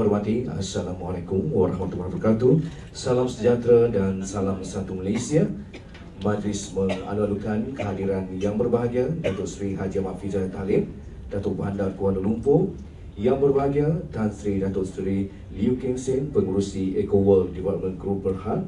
hormati, Assalamualaikum warahmatullahi wabarakatuh. Salam sejahtera dan salam satu Malaysia. Majlis mengalu-alukan kehadiran yang berbahagia Datuk Seri Haji Ahmad Fizal Talib, Datuk Bandar Kuala Lumpur. Yang berbahagia Tan Sri Datuk Seri Liew Keng Sen, Pengurusi Eco World Development Group Berhad.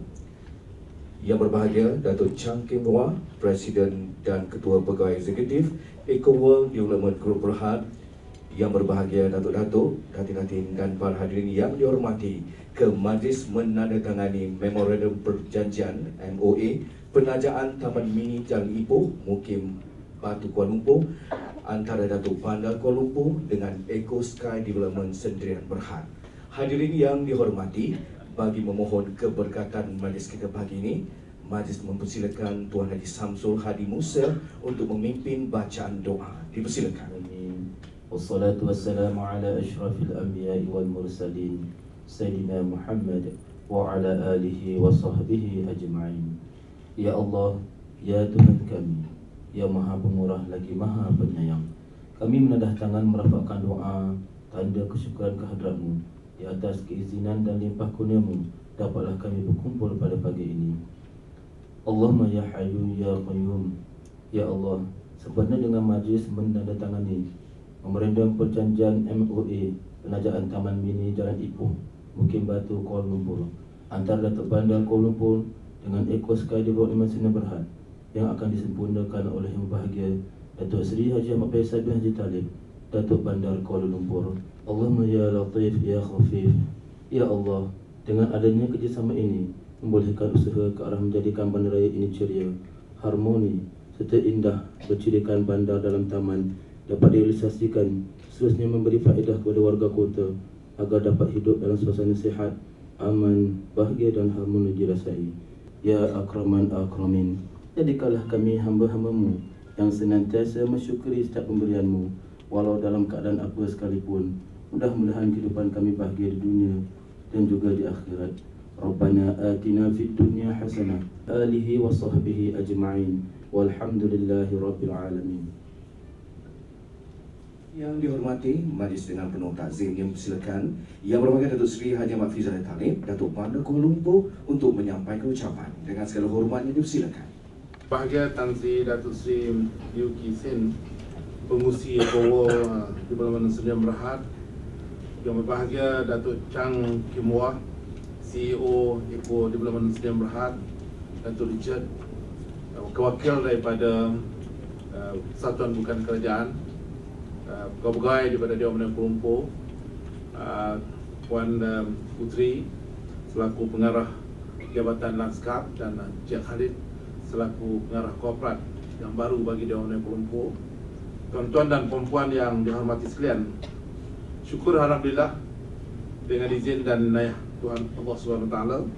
Yang berbahagia Datuk Chang Kim Hwa, Presiden dan Ketua Pegawai Eksekutif Eco World Development Group Berhad. Yang berbahagia Datuk-Datuk, Datin-Datin dan para hadirin yang dihormati ke majlis menandatangani Memorandum Perjanjian MOA Penajaan Taman Mini Jalan Ipoh, Mukim Batu Kuala Lumpur antara Datuk Bandar Kuala Lumpur dengan Eco Sky Development Sdn Berhad. Hadirin yang dihormati, bagi memohon keberkatan majlis kita pagi ini, majlis mempersilakan Tuan Haji Samsul Hadi Musa untuk memimpin bacaan doa. Dipersilakan. Wassalatu wassalamu ala ashrafil anbiya'i wal mursalin Sayyidina Muhammad wa ala alihi wa sahbihi ajma'in. Ya Allah, ya Tuhan kami, ya Maha Pemurah lagi Maha Penyayang, kami menadah tangan merafakkan doa tanda kesyukuran kehadrat-Mu. Di atas keizinan dan limpah kurnia-Mu, dapatlah kami berkumpul pada pagi ini. Allahumma ya Hayyu ya Qayyum. Ya Allah, sempena dengan majlis menandatangani Memorandum Perjanjian MOA Penajaan Taman Mini Jalan Ipoh, Mukim Batu Kuala Lumpur antara Datuk Bandar Kuala Lumpur dengan Eco Sky Development Sdn Berhad yang akan disempurnakan oleh Yang Berbahagia Datuk Seri Haji Ahmad Fizal bin Haji Talib, Datuk Bandar Kuala Lumpur. Allahumma ya Latif ya Khafif. Ya Allah, dengan adanya kerjasama ini membolehkan usaha ke arah menjadikan bandaraya ini ceria, harmoni serta indah bercirikan bandar dalam taman dapat direalisasikan, seterusnya memberi faedah kepada warga kota agar dapat hidup dalam suasana sihat, aman, bahagia dan harmoni dirasai. Ya Akraman Akramin, jadikanlah kami hamba-hamba-Mu yang senantiasa mensyukuri setiap pemberian-Mu walau dalam keadaan apa sekalipun. Mudah-mudahan kehidupan kami bahagia di dunia dan juga di akhirat. Rabbana atina fid dunya hasanah alihi wa sahbihi ajma'in walhamdulillahi rabbil alamin. Yang dihormati, majlis dengan penuh takzim yang persilakan Yang berbahagia Datuk Seri Haji Ahmad Fizal Talib, Datuk Bandar Kuala Lumpur untuk menyampaikan ucapan. Dengan segala hormatnya dipersilakan. Bahagia Tan Sri Datuk Seri Liew Keng Sen, Pengurusi Eco World Development Sdn Berhad. Yang berbahagia Datuk Chang Kim Hwa, CEO Eco Development Sdn Berhad. Datuk Richard, Wakil daripada Persatuan Bukan Kerajaan, pegawai daripada Dewan Kuala Lumpur, Puan Putri selaku pengarah Jabatan Lanskap dan Cik Khalid selaku pengarah korporat yang baru bagi Dewan Kuala Lumpur. Tuan-tuan dan puan-puan yang dihormati sekalian, syukur alhamdulillah dengan izin dan inayah Tuhan Allah SWT,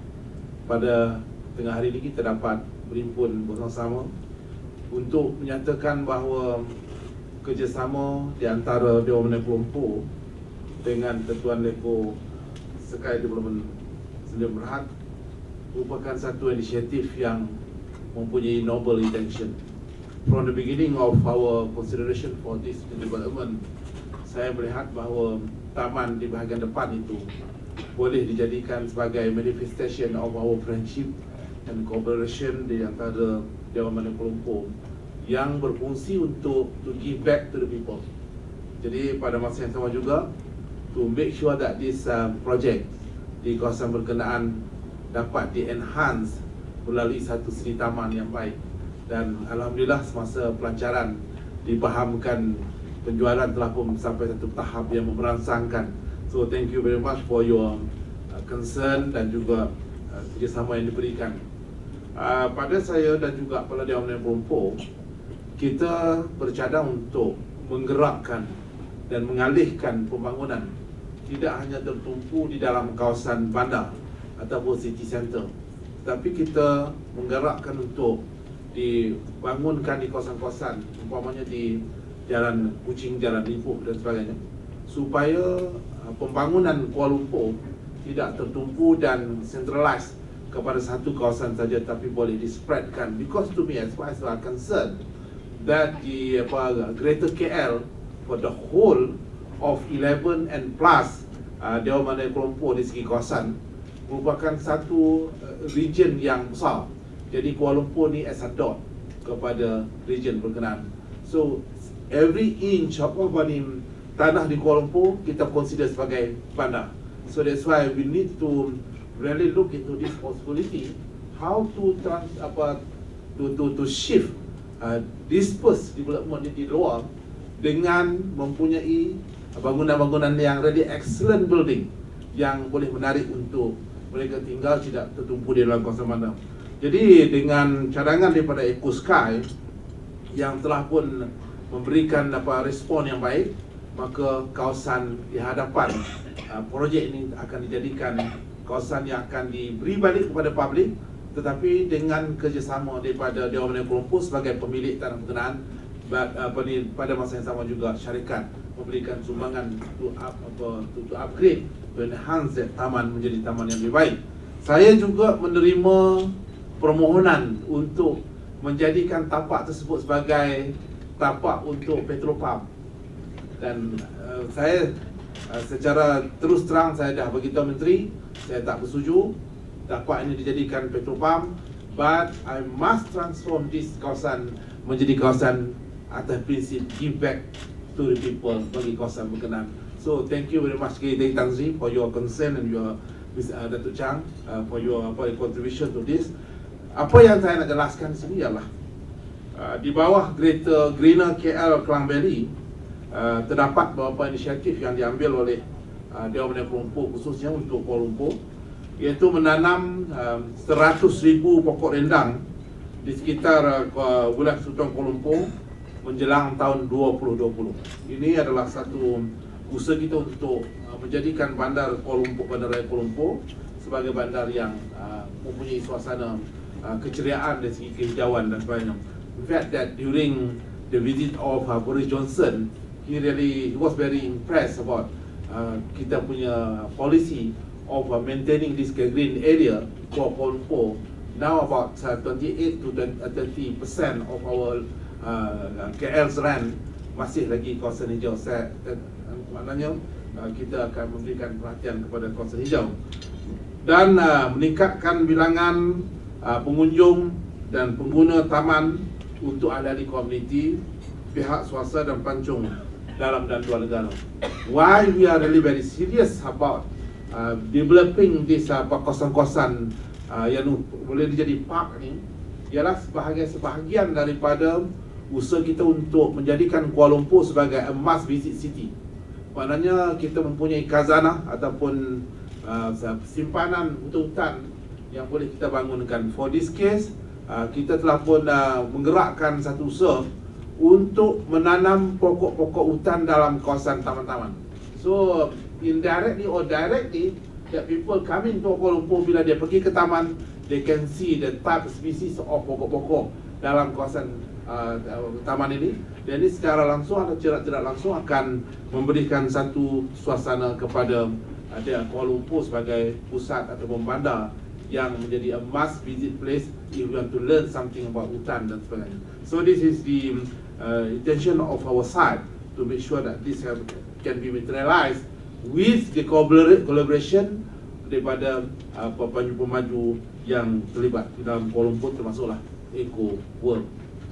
pada tengah hari ini kita dapat berhimpun bersama-sama untuk menyatakan bahawa kerjasama di antara Dewan Kuala Lumpur dengan Ketuan Eco Sky Development Sdn Berhad merupakan satu inisiatif yang mempunyai noble intention. From the beginning of our consideration for this development, saya melihat bahawa taman di bahagian depan itu boleh dijadikan sebagai manifestation of our friendship and cooperation di antara Dewan Kuala Lumpur yang berfungsi untuk to give back to the people. Jadi pada masa yang sama juga to make sure that this project di kawasan berkenaan dapat di-enhance melalui satu seni taman yang baik. Dan alhamdulillah semasa pelancaran dipahamkan penjualan telah pun sampai satu tahap yang merangsangkan. So thank you very much for your concern dan juga kerjasama yang diberikan. Pada saya dan juga kepala Dewan Kuala Lumpur, kita bercadang untuk menggerakkan dan mengalihkan pembangunan tidak hanya tertumpu di dalam kawasan bandar ataupun city center, tetapi kita menggerakkan untuk dibangunkan di kawasan-kawasan, umpamanya di Jalan Kuching, Jalan Ipoh dan sebagainya, supaya pembangunan Kuala Lumpur tidak tertumpu dan centralized kepada satu kawasan saja, tapi boleh dispreadkan. Because to me, as far as I'm concerned, that Greater KL for the whole of 11 and plus Dewan Bandar Kuala Lumpur dari segi kawasan merupakan satu region yang besar. Jadi Kuala Lumpur ni as a dot kepada region berkenaan. So every inch of tanah di Kuala Lumpur kita consider sebagai bandar. So that's why we need to really look into this possibility, how to shift disperse development di luar dengan mempunyai bangunan-bangunan yang really excellent building yang boleh menarik untuk mereka tinggal, tidak tertumpu di dalam kawasan bandar. Jadi dengan cadangan daripada Eco Sky yang telah pun memberikan respon yang baik, maka kawasan di hadapan projek ini akan dijadikan kawasan yang akan diberi balik kepada publik, tetapi dengan kerjasama daripada Dewan Bandar Kuala Lumpur sebagai pemilik tanah berkenaan, pada masa yang sama juga syarikat memberikan sumbangan to upgrade, to enhance taman menjadi taman yang lebih baik. Saya juga menerima permohonan untuk menjadikan tapak tersebut sebagai tapak untuk petrolpam, dan saya secara terus terang saya dah beritahu menteri saya tak bersetuju tapak ini dijadikan petrolpam, but I must transform this kawasan menjadi kawasan atas prinsip give back to the people bagi kawasan berkenaan. So thank you very much Datuk Tan Sri for your concern and your Datuk Chang for your contribution to this. Apa yang saya nak jelaskan di sini ialah di bawah Greener KL Klang Valley terdapat beberapa inisiatif yang diambil oleh Dewan Bandar Kuala Lumpur khususnya untuk Kuala Lumpur, iaitu menanam 100,000 pokok rendang di sekitar wilayah Sultan Kuala Lumpur menjelang tahun 2020. Ini adalah satu usaha kita untuk menjadikan bandar Kuala Lumpur, Bandaraya Kuala Lumpur sebagai bandar yang mempunyai suasana keceriaan dari segi kehijauan dan sebagainya. In fact, that during the visit of Boris Johnson, he was very impressed about kita punya policy of maintaining this green area for Kuala Lumpur. Now about 28 to 30% of our KL's land masih lagi kawasan hijau. Maknanya kita akan memberikan perhatian kepada kawasan hijau dan meningkatkan bilangan pengunjung dan pengguna taman untuk ahli-ahli komuniti, pihak swasta dan pelancong dalam dan luar negara. Why we are really very serious about developing this kawasan-kawasan yang boleh dijadi park ni ialah sebahagian daripada usaha kita untuk menjadikan Kuala Lumpur sebagai a must visit city. Maknanya kita mempunyai khazanah ataupun simpanan hutan yang boleh kita bangunkan. For this case, kita telah pun menggerakkan satu usaha untuk menanam pokok-pokok hutan dalam kawasan taman-taman. So indirectly or directly, that people coming to Kuala Lumpur, bila dia pergi ke taman, they can see the type species of pokok-pokok dalam kawasan taman ini. Dan ini secara langsung atau tidak langsung akan memberikan satu suasana kepada Kuala Lumpur sebagai pusat atau bandar yang menjadi a must visit place if you want to learn something about hutan dan sebagainya. So this is the intention of our side to make sure that this can be materialized with the collaboration daripada pemaju-pemaju yang terlibat di dalam Kuala Lumpur, termasuklah Eco World.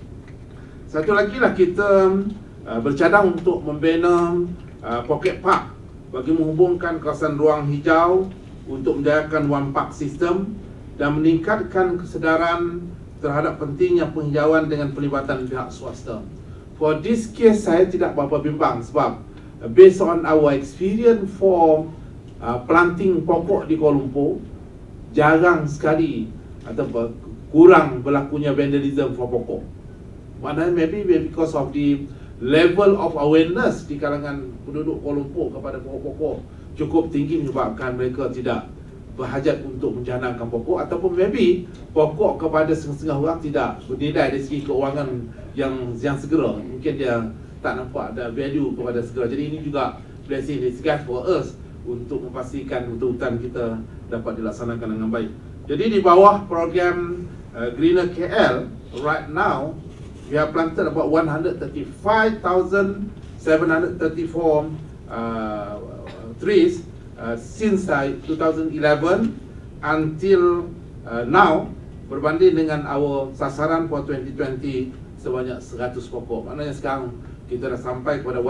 Satu lagi lah, kita bercadang untuk membina pocket park bagi menghubungkan kawasan ruang hijau untuk menjayakan one park system dan meningkatkan kesedaran terhadap pentingnya penghijauan dengan pelibatan pihak swasta. For this case, saya tidak berapa bimbang sebab based on our experience for planting pokok di Kuala Lumpur, jarang sekali atau kurang berlakunya vandalism for pokok. Maknanya maybe because of the level of awareness di kalangan penduduk Kuala Lumpur kepada pokok-pokok cukup tinggi menyebabkan mereka tidak berhajat untuk mencanangkan pokok, ataupun maybe pokok kepada setengah orang tidak bernilai dari segi keuangan yang segera. Mungkin dia tak nampak ada value kepada segera. Jadi ini juga blessing in disguise for us untuk memastikan hutan-hutan kita dapat dilaksanakan dengan baik. Jadi di bawah program Greener KL, right now we have planted about 135,734 trees since 2011 until now, berbanding dengan our sasaran for 2020 sebanyak 100 pokok. Maknanya sekarang kita dah sampai kepada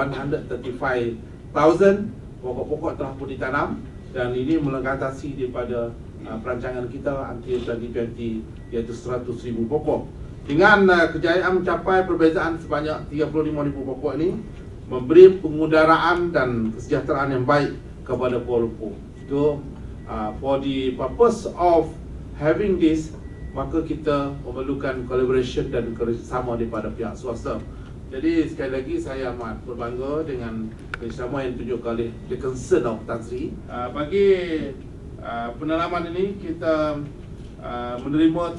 135,000 pokok-pokok telah pun ditanam, dan ini melengkatasi daripada perancangan kita until 2020, iaitu 100,000 pokok. Dengan kejayaan mencapai perbezaan sebanyak 35,000 pokok ini, memberi pengudaraan dan kesejahteraan yang baik kepada Kuala Lumpur. So, for the purpose of having this, maka kita memerlukan collaboration dan kerjasama daripada pihak swasta. Jadi sekali lagi saya amat berbangga dengan kerjasama yang ditunjukkan oleh the concern of Tan Sri. Bagi penanaman ini kita menerima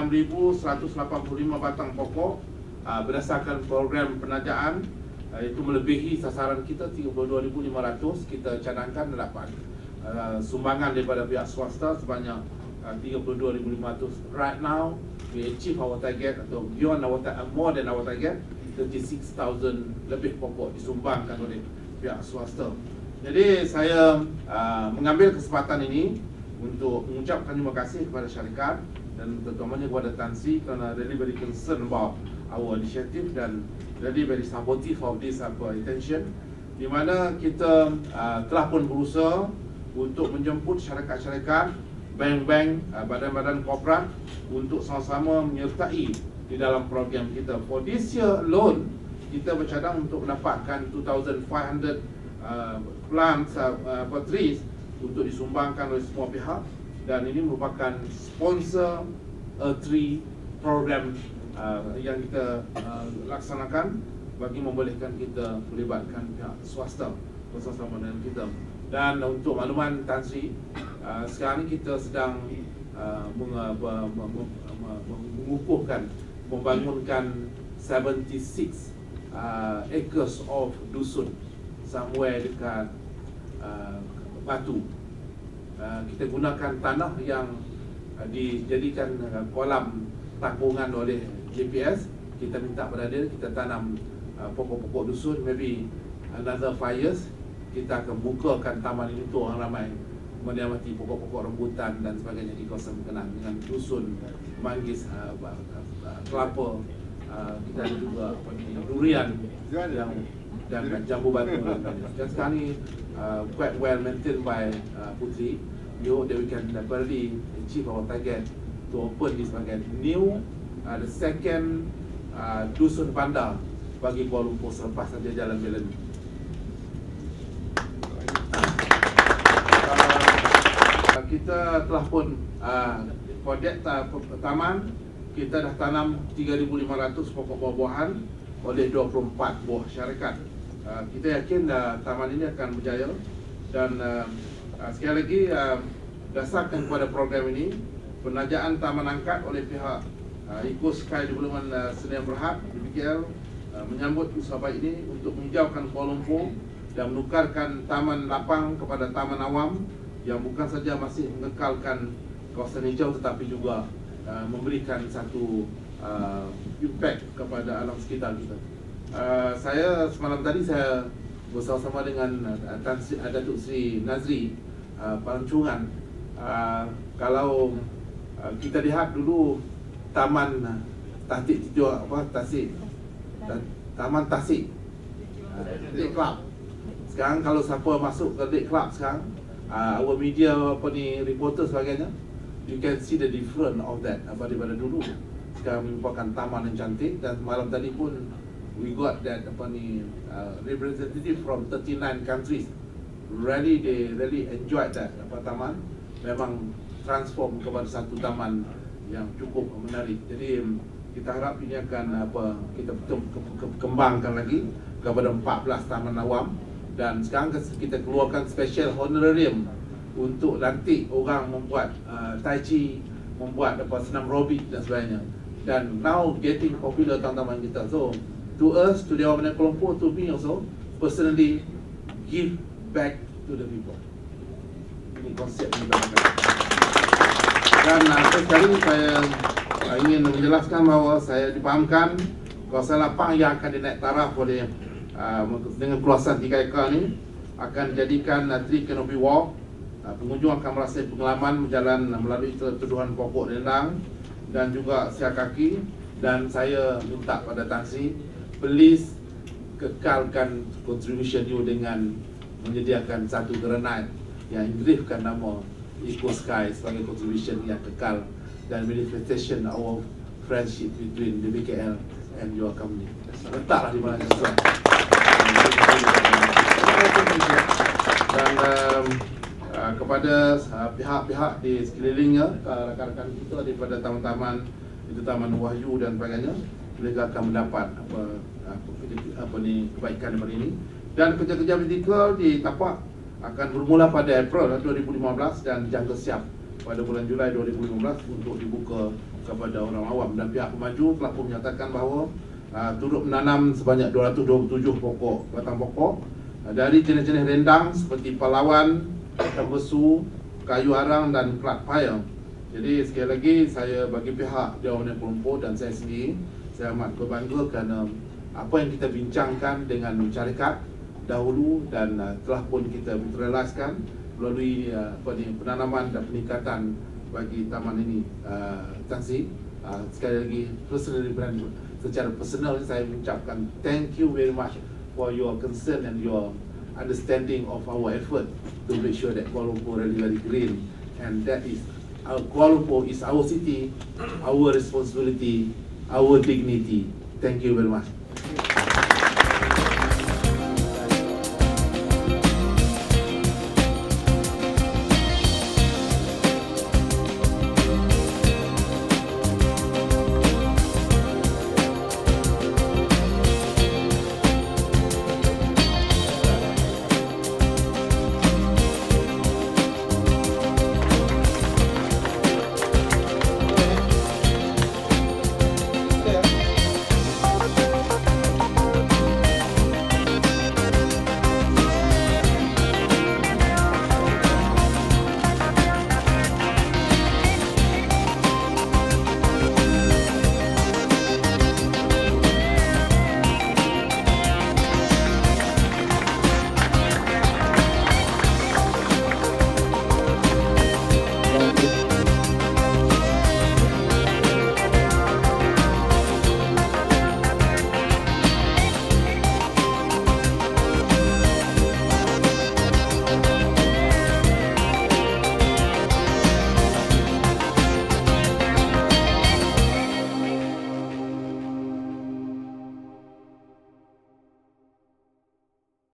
36,185 batang pokok berdasarkan program penajaan, itu melebihi sasaran kita 32,500. Kita cadangkan dapat sumbangan daripada pihak swasta sebanyak 32,500. Right now we achieve our target, atau beyond our more than our target. 36,000 lebih pokok disumbangkan oleh pihak swasta. Jadi saya mengambil kesempatan ini untuk mengucapkan terima kasih kepada syarikat dan terutamanya kepada Tan Sri kerana really very concerned about our initiative dan really very supportive of this attention, di mana kita telah pun berusaha untuk menjemput syarikat-syarikat, bank-bank, badan-badan korporat untuk sama-sama menyertai di dalam program kita. For this year alone, kita bercadang untuk mendapatkan 2,500 plants, trees untuk disumbangkan oleh semua pihak, dan ini merupakan sponsor tree program yang kita laksanakan bagi membolehkan kita melibatkan pihak swasta bersama dengan kita. Dan untuk makluman Tan Sri, sekarang ini kita sedang mengukuhkan, membangunkan 76 acres of dusun somewhere dekat Batu. Kita gunakan tanah yang dijadikan kolam tapungan oleh JPS. Kita minta pada dia, kita tanam pokok-pokok dusun. Maybe another 5 years kita akan bukakan taman ini untuk orang ramai menikmati pokok-pokok rambutan dan sebagainya di kawasan berkenaan dengan dusun, manggis, kelapa, kita ada juga durian yang dan jambu batu. Dan sekarang ni quite well maintained by Putri. We hope that we can definitely achieve our target to open this sebagai new the second dusun bandar bagi Kuala Lumpur selepas saja Jalan Belen. Kita telah pun projek taman, kita dah tanam 3,500 pokok buah-buahan oleh 24 buah syarikat. Kita yakin taman ini akan berjaya, dan sekali lagi dasarkan kepada program ini, penajaan taman angkat oleh pihak Eco Sky Development Sdn Bhd BPKL menyambut usaha baik ini untuk menghijaukan Kuala Lumpur dan menukarkan taman lapang kepada taman awam yang bukan saja masih mengekalkan kawasan hijau tetapi juga memberikan satu impact kepada alam sekitar kita. Saya semalam tadi saya bersama-sama dengan Datuk Sri Nazri Pelancongan. Kalau kita lihat dulu Taman Tasik Taman Tasik Lake Club. Sekarang kalau siapa masuk ke Lake Club sekarang, our media reporter sebagainya, you can see the difference of that daripada dulu. Sekarang merupakan taman yang cantik, dan malam tadi pun we got that representative from 39 countries. Really, they really enjoyed that taman. Memang transform kepada satu taman yang cukup menarik. Jadi kita harap ini akan kita kembangkan lagi kepada 14 taman awam, dan sekarang kita keluarkan special honorarium untuk lantik orang membuat tai chi, membuat senam aerobik dan sebagainya. Dan now getting popular taman kita. So to us, to the Dewan Kuala Lumpur, to me also personally, give back to the people. Ini konsep ini. Dan sekali saya ingin menjelaskan bahawa saya dipahamkan kawasan lapang yang akan dinaik taraf oleh dengan keluasan 3 ekar ini akan dijadikan 3 canopy walk pengunjung akan merasa pengalaman berjalan melalui tuduhan pokok rendang dan juga siar kaki. Dan saya minta pada Tan Sri, please kekalkan contribution you dengan menyediakan satu granite yang engravkan nama Eco Sky sebagai contribution yang kekal dan manifestation our friendship between the BKL and your company. Letaklah di mana sesuai. Dan kepada pihak-pihak di sekelilingnya, rakan-rakan kita daripada taman-taman itu Taman Wahyu dan sebagainya, mereka akan mendapat kebaikan daripada ini. Dan kerja-kerja vertikal di tapak akan bermula pada April 2015 dan jangka siap pada bulan Julai 2015 untuk dibuka kepada orang awam. Dan pihak pemaju telah pun menyatakan bahawa turut menanam sebanyak 227 batang pokok dari jenis-jenis rendang seperti Palawan, Tembesu, Kayu Arang dan Kelat Payung. Jadi sekali lagi saya bagi pihak Dewan Kuala Lumpur dan saya sendiri, saya amat berbangga kerana apa yang kita bincangkan dengan masyarakat dahulu dan telah pun kita materialiskan melalui penanaman dan peningkatan bagi taman ini. Tan Sri, sekali lagi personally, secara personal saya mengucapkan thank you very much for your concern and your understanding of our effort to make sure that Kuala Lumpur really very green, and that is Kuala Lumpur is our city, our responsibility, our dignity. Thank you very much.